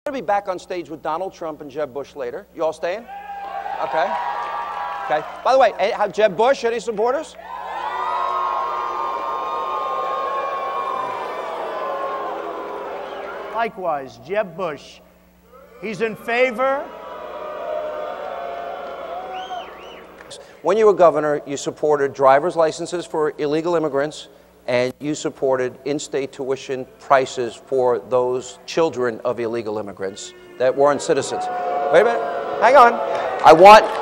I'm going to be back on stage with Donald Trump and Jeb Bush later. You all staying? Okay. Okay. By the way, have Jeb Bush any supporters? Likewise, Jeb Bush. He's in favor. When you were governor, you supported driver's licenses for illegal immigrants, and you supported in-state tuition prices for those children of illegal immigrants that weren't citizens. Wait a minute. Hang on. I want